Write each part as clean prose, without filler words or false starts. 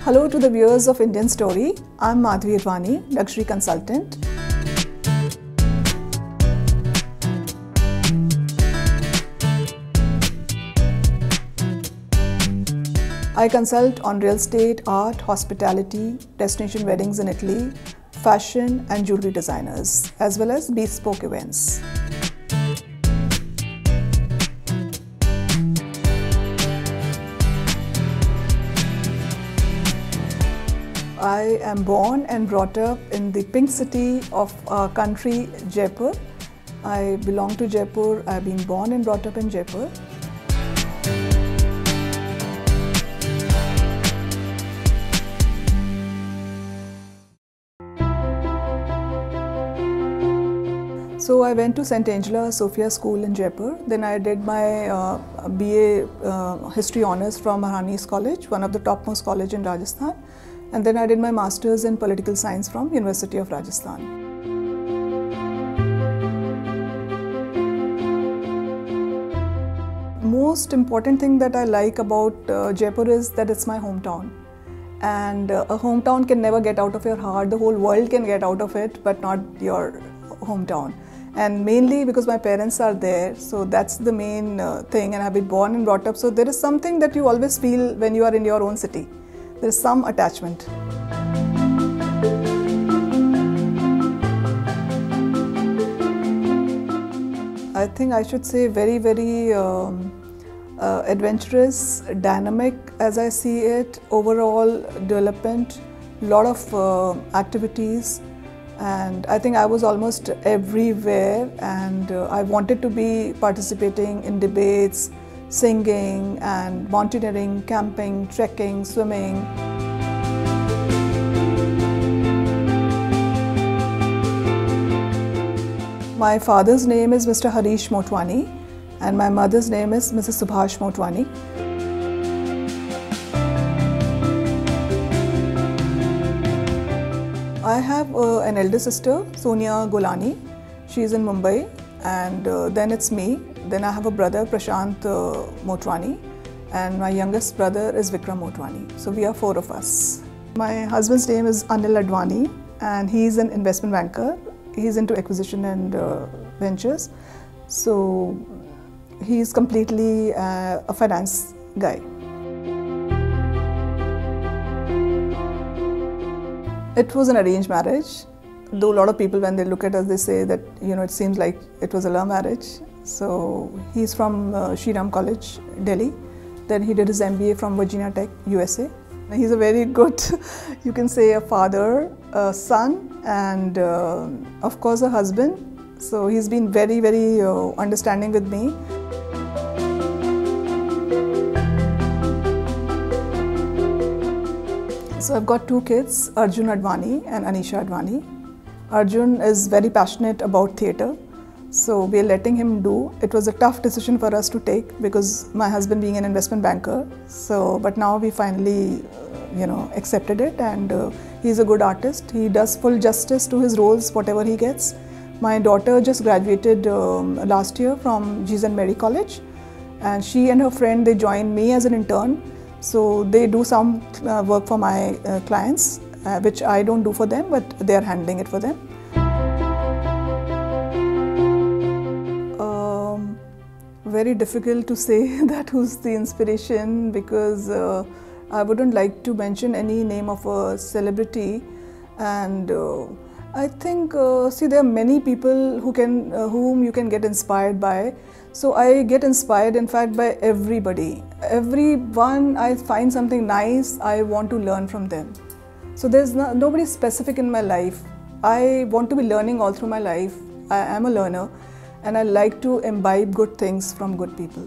Hello to the viewers of Indian Story. I'm Madhvi Irvani, luxury consultant. I consult on real estate, art, hospitality, destination weddings in Italy, fashion and jewelry designers, as well as bespoke events. I am born and brought up in the pink city of our country, Jaipur. I belong to Jaipur. I've been born and brought up in Jaipur. So I went to St. Angela Sophia School in Jaipur. Then I did my BA History Honours from Maharani's College, one of the topmost college in Rajasthan. And then I did my Masters in Political Science from University of Rajasthan. Most important thing that I like about Jaipur is that it's my hometown. And a hometown can never get out of your heart. The whole world can get out of it, but not your hometown. And mainly because my parents are there, so that's the main thing, and I've been born and brought up. So there is something that you always feel when you are in your own city. There is some attachment. I think I should say very, very adventurous, dynamic as I see it, overall development, lot of activities. And I think I was almost everywhere, and I wanted to be participating in debates, singing and mountaineering, camping, trekking, swimming. My father's name is Mr. Harish Motwani and my mother's name is Mrs. Subhash Motwani. I have an elder sister, Sonia Golani. She's in Mumbai, and then it's me. Then I have a brother, Prashant Motwani, and my youngest brother is Vikram Motwani. So we are 4 of us. My husband's name is Anil Advani, and he's an investment banker. He's into acquisition and ventures. So he's completely a finance guy. It was an arranged marriage, though a lot of people, when they look at us, they say that, you know, it seems like it was a love marriage. So he's from Shriram College, Delhi. Then he did his MBA from Virginia Tech, USA. He's a very good, you can say, a father, a son, and of course a husband. So he's been very, very understanding with me. So I've got 2 kids, Arjun Advani and Anisha Advani. Arjun is very passionate about theatre, so we are letting him do. It was a tough decision for us to take because my husband being an investment banker. So, but now we finally, accepted it, and he's a good artist. He does full justice to his roles, whatever he gets. My daughter just graduated last year from G.S. Mary College, and she and her friend, they joined me as an intern. So they do some work for my clients, which I don't do for them, but they are handling it for them. Very difficult to say that who's the inspiration, because I wouldn't like to mention any name of a celebrity. And I think, see, there are many people whom you can get inspired by. So I get inspired, in fact, by everybody. Everyone, I find something nice, I want to learn from them. So there's nobody specific in my life. I want to be learning all through my life. I am a learner, and I like to imbibe good things from good people.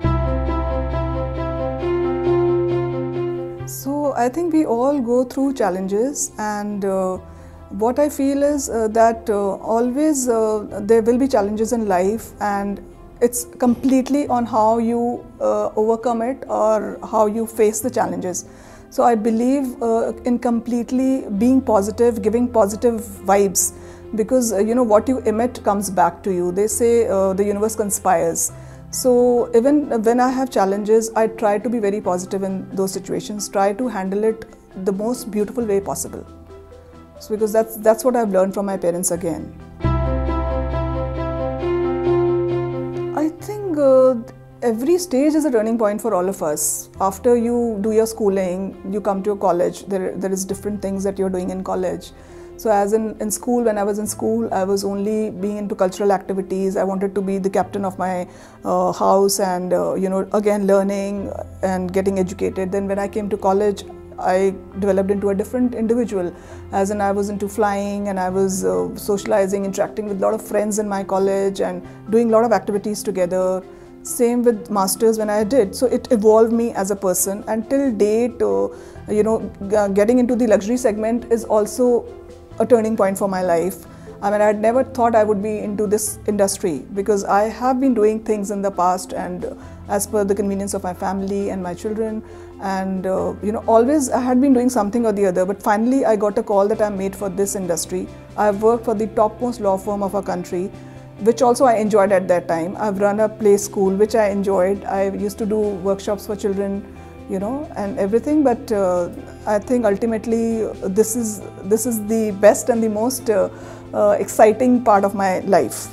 So I think we all go through challenges, and what I feel is that always there will be challenges in life, and it's completely on how you overcome it or how you face the challenges. So I believe in completely being positive, giving positive vibes, because what you emit comes back to you. They say the universe conspires. So even when I have challenges, I try to be very positive in those situations, try to handle it the most beautiful way possible. So because that's what I've learned from my parents again. I think every stage is a turning point for all of us. After you do your schooling, you come to a college, there is different things that you're doing in college. So as in school, when I was in school, I was only being into cultural activities. I wanted to be the captain of my house and, again, learning and getting educated. Then when I came to college, I developed into a different individual. As in, I was into flying and I was socializing, interacting with a lot of friends in my college and doing a lot of activities together. Same with masters when I did. So it evolved me as a person. And till date, getting into the luxury segment is also a turning point for my life. I mean, I had never thought I would be into this industry because I have been doing things in the past and as per the convenience of my family and my children. And, always I had been doing something or the other. But finally, I got a call that I'm made for this industry. I've worked for the topmost law firm of our country, which also I enjoyed at that time. I've run a play school, which I enjoyed. I used to do workshops for children, and everything. But I think ultimately this is the best and the most exciting part of my life.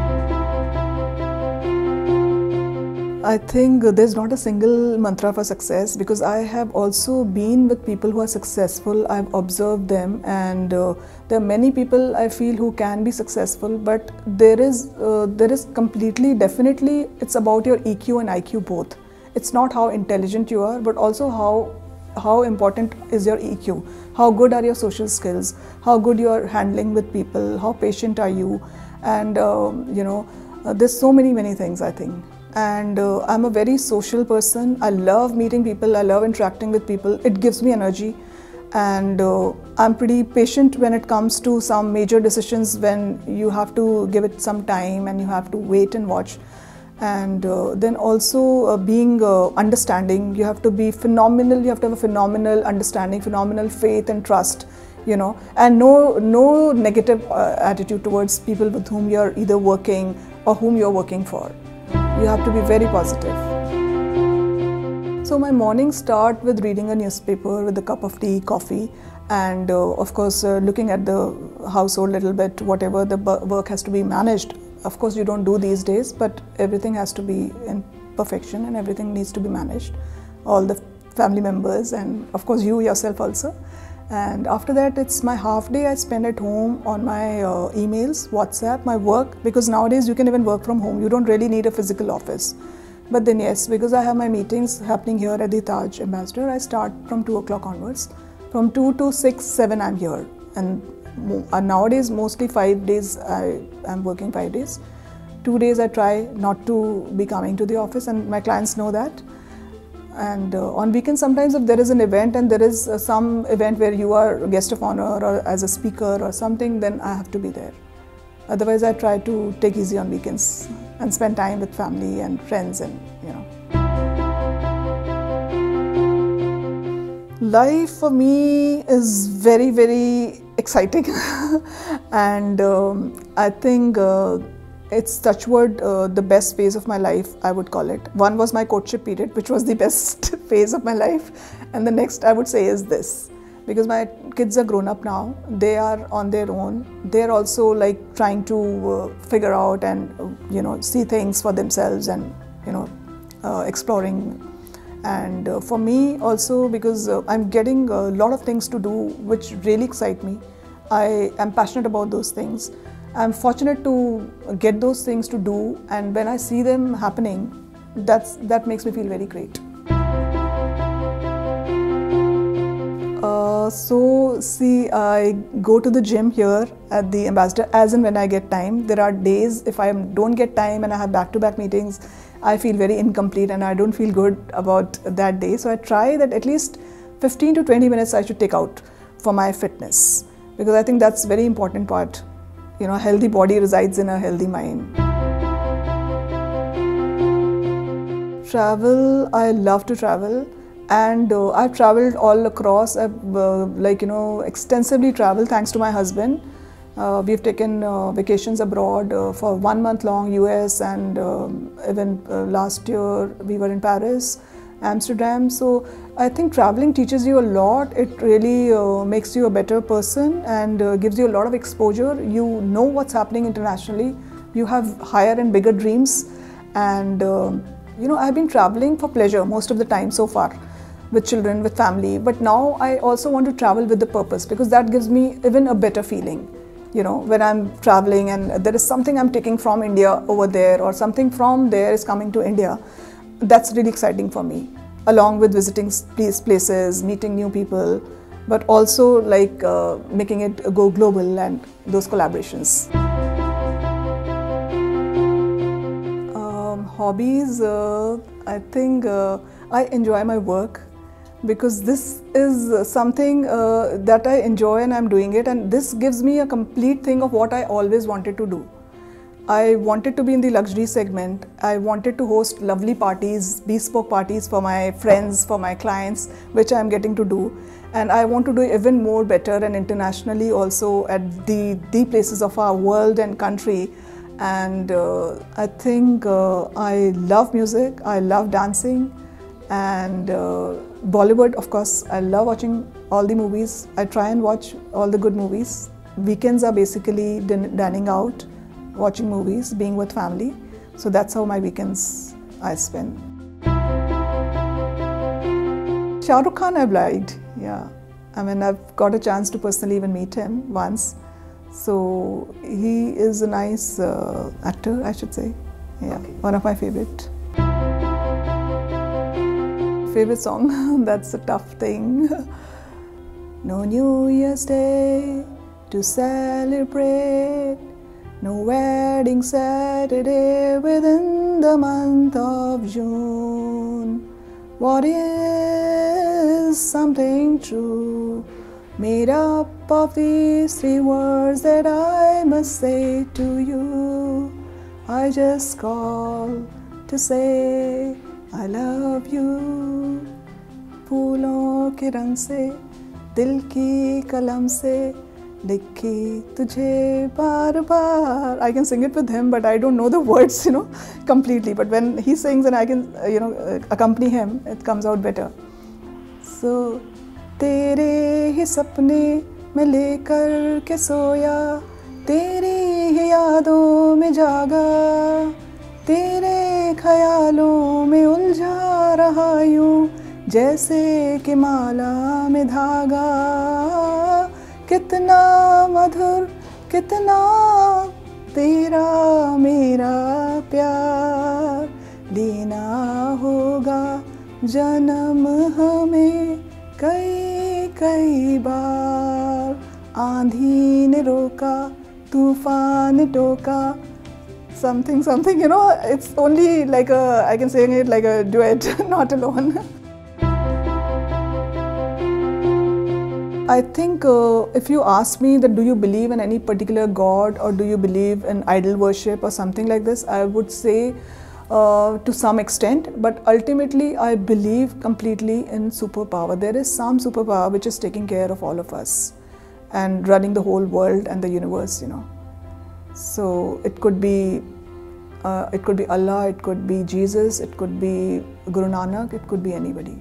I think there's not a single mantra for success because I have also been with people who are successful. I've observed them, and there are many people I feel who can be successful, but there is completely, definitely, it's about your EQ and IQ both. It's not how intelligent you are, but also how important is your EQ. How good are your social skills? How good you are handling with people? How patient are you? And there's so many things, I think. And I'm a very social person. I love meeting people. I love interacting with people. It gives me energy. And I'm pretty patient when it comes to some major decisions when you have to give it some time and you have to wait and watch. And then also being understanding. You have to be phenomenal. You have to have a phenomenal understanding, phenomenal faith and trust, and no negative attitude towards people with whom you're either working or whom you're working for. You have to be very positive. So my mornings start with reading a newspaper with a cup of tea, coffee, and of course looking at the household a little bit, whatever the work has to be managed. Of course you don't do these days, but everything has to be in perfection and everything needs to be managed. All the family members and of course you yourself also. And after that, it's my half day I spend at home on my emails, WhatsApp, my work, because nowadays you can even work from home. You don't really need a physical office. But then yes, because I have my meetings happening here at the Taj Ambassador, I start from 2 o'clock onwards. From 2 to 6, 7 I'm here. And nowadays mostly 5 days I'm working 5 days. 2 days I try not to be coming to the office and my clients know that. And on weekends, sometimes if there is an event and there is some event where you are a guest of honor or as a speaker or something, then I have to be there. Otherwise, I try to take easy on weekends and spend time with family and friends and, Life for me is very exciting and I think it's touchwood the best phase of my life, I would call it. One was my courtship period, which was the best phase of my life, and the next I would say is this. Because my kids are grown up now, they are on their own. They're also like trying to figure out and see things for themselves and exploring. And for me also, because I'm getting a lot of things to do which really excite me. I am passionate about those things. I'm fortunate to get those things to do, and when I see them happening, that makes me feel very great. So see, I go to the gym here at the Ambassador as and when I get time. There are days if I don't get time and I have back-to-back meetings, I feel very incomplete and I don't feel good about that day. So I try that at least 15 to 20 minutes I should take out for my fitness, because I think that's a very important part. A healthy body resides in a healthy mind. Travel, I love to travel. And I've traveled all across. I've extensively traveled thanks to my husband. We've taken vacations abroad for 1 month long, US, and even last year we were in Paris, Amsterdam. So I think traveling teaches you a lot. It really makes you a better person and gives you a lot of exposure. You know what's happening internationally. You have higher and bigger dreams. And you know, I've been traveling for pleasure most of the time so far, with children, with family. But now I also want to travel with the purpose, because that gives me even a better feeling. You know, when I'm traveling and there is something I'm taking from India over there, or something from there is coming to India, that's really exciting for me. Along with visiting these places, meeting new people, but also like making it go global and those collaborations. Hobbies, I think I enjoy my work, because this is something that I enjoy and I'm doing it, and this gives me a complete thing of what I always wanted to do. I wanted to be in the luxury segment. I wanted to host lovely parties, bespoke parties for my friends, for my clients, which I'm getting to do. And I want to do even more better and internationally also at the places of our world and country. And I think I love music, I love dancing, and Bollywood, of course. I love watching all the movies. I try and watch all the good movies. Weekends are basically dining out, watching movies, being with family. So that's how my weekends I spend. Shah Rukh Khan I've liked, yeah. I mean, I've got a chance to personally even meet him once. So he is a nice actor, I should say. Yeah, okay. One of my favorite. Favorite song, that's a tough thing. No New Year's Day to celebrate, no wedding Saturday within the month of June. What is something true, made up of these three words that I must say to you? I just call to say I love you. फूलों के रंग से, दिल की कलम से, लिखी तुझे बार बार. I can sing it with him, but I don't know the words, you know, completely. But when he sings and I can, you know, accompany him, it comes out better. So, तेरे ही सपने में लेकर के सोया, तेरी ही यादों में जागा, तेरे ख्यालों में उलझा रहा यूं, जैसे कि माला में धागा. कितना मधुर, कितना तेरा मेरा प्यार, लेना होगा जन्म हमें कई कई बार. आंधी ने रोका, तूफान टोका. Something, you know, it's only like I can sing it like a duet, not alone. I think if you ask me that do you believe in any particular god, or do you believe in idol worship or something like this, I would say to some extent, but ultimately I believe completely in superpower. There is some superpower which is taking care of all of us and running the whole world and the universe, you know. So it could be Allah, it could be Jesus, it could be Guru Nanak, it could be anybody.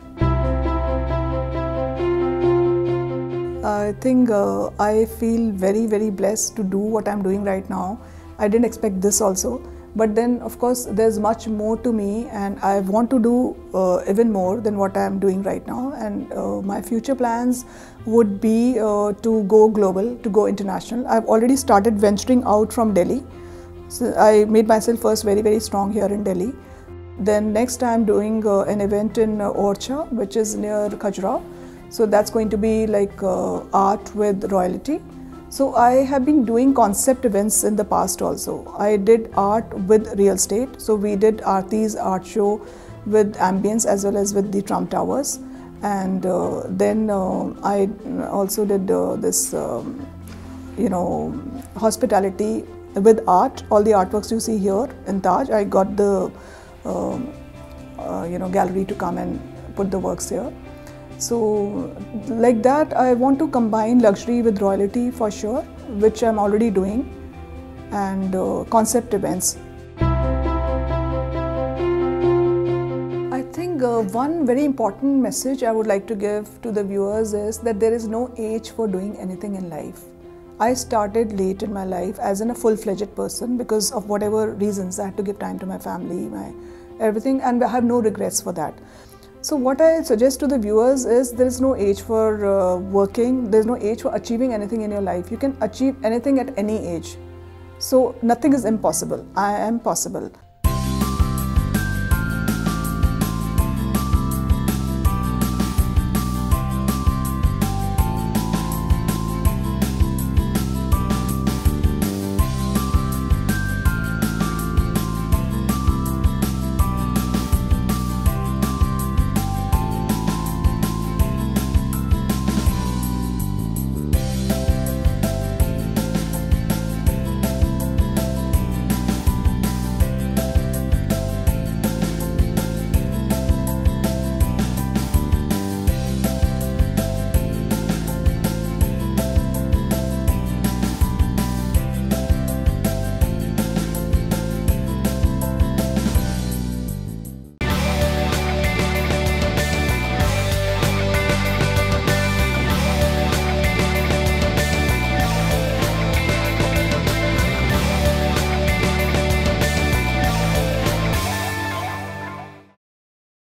I think I feel very, very blessed to do what I'm doing right now. I didn't expect this also. But then, of course, there's much more to me, and I want to do even more than what I'm doing right now. And my future plans would be to go global, to go international. I've already started venturing out from Delhi. So I made myself first very, very strong here in Delhi. Then next I'm doing an event in Orcha, which is near Khajuraho. So that's going to be like art with royalty. So I have been doing concept events in the past also. I did art with real estate. So we did Aarti's art show with ambience as well as with the Trump Towers. And then I also did this, you know, hospitality with art. All the artworks you see here in Taj, I got the, you know, gallery to come and put the works here. So like that, I want to combine luxury with royalty for sure, which I'm already doing, and concept events. I think one very important message I would like to give to the viewers is that there is no age for doing anything in life. I started late in my life as a full-fledged person because of whatever reasons. I had to give time to my family, my everything, and I have no regrets for that. So what I suggest to the viewers is there is no age for working, there is no age for achieving anything in your life. You can achieve anything at any age. So nothing is impossible. I am possible.